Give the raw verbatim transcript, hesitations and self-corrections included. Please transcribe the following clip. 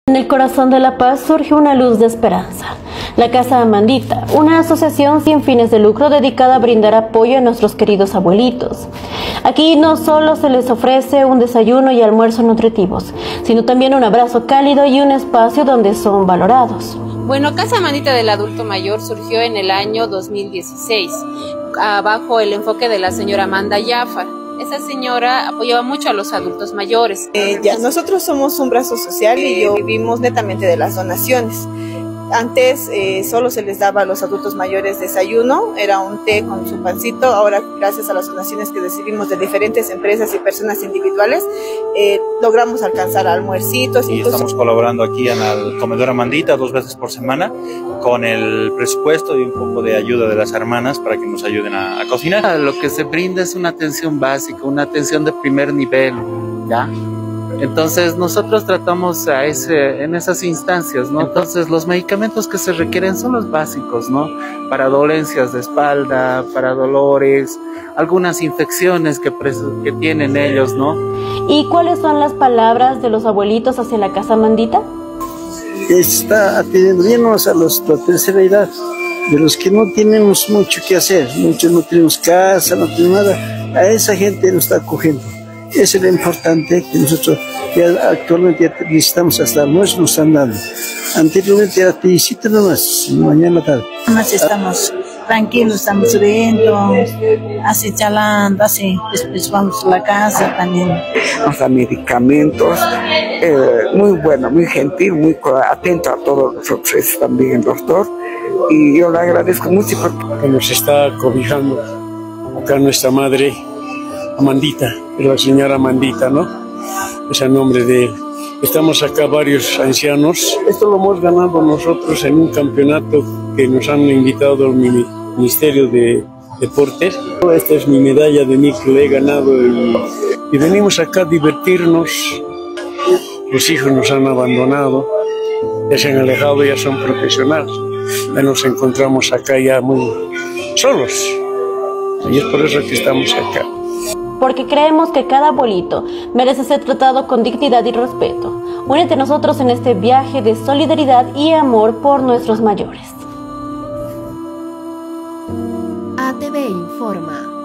En el corazón de La Paz surge una luz de esperanza. La Casa Amandita, una asociación sin fines de lucro dedicada a brindar apoyo a nuestros queridos abuelitos. Aquí no solo se les ofrece un desayuno y almuerzo nutritivos, sino también un abrazo cálido y un espacio donde son valorados. Bueno, Casa Amandita del Adulto Mayor surgió en el año dos mil dieciséis, bajo el enfoque de la señora Amanda Jafar. Esa señora apoyaba mucho a los adultos mayores. Eh, ya, nosotros somos un brazo social y yo vivimos netamente de las donaciones. Antes eh, solo se les daba a los adultos mayores desayuno, era un té con su pancito. Ahora, gracias a las donaciones que recibimos de diferentes empresas y personas individuales, eh, logramos alcanzar almuercitos. Y entonces, estamos colaborando aquí en el comedor Amandita dos veces por semana con el presupuesto y un poco de ayuda de las hermanas para que nos ayuden a, a cocinar. Lo que se brinda es una atención básica, una atención de primer nivel, ¿ya? Entonces nosotros tratamos a ese, en esas instancias, ¿no? Entonces los medicamentos que se requieren son los básicos, ¿no? Para dolencias de espalda, para dolores, algunas infecciones que, que tienen ellos, ¿no? ¿Y cuáles son las palabras de los abuelitos hacia la Casa Amandita? Está atendiéndonos a los de la tercera edad, de los que no tenemos mucho que hacer, muchos no tenemos casa, no tenemos nada, a esa gente nos está acogiendo. Eso es lo importante, que nosotros ya actualmente ya necesitamos hasta almuerzo nos están dando. Anteriormente era visita nomás, mañana tarde. Más estamos tranquilos, estamos riendo, así charlando, así, después vamos a la casa también. Nos da medicamentos, eh, muy bueno, muy gentil, muy atento a todos nosotros también el doctor. Y yo le agradezco mucho porque nos está cobijando acá nuestra madre Amandita, la señora Amandita, ¿no? Es el nombre de él. Estamos acá varios ancianos. Esto lo hemos ganado nosotros en un campeonato que nos han invitado al Ministerio de Deportes. Esta es mi medalla de mí que le he ganado y, y venimos acá a divertirnos. Los hijos nos han abandonado, ya se han alejado, ya son profesionales. Ya nos encontramos acá ya muy solos. Y es por eso que estamos acá. Porque creemos que cada abuelito merece ser tratado con dignidad y respeto. Únete a nosotros en este viaje de solidaridad y amor por nuestros mayores. A T V informa.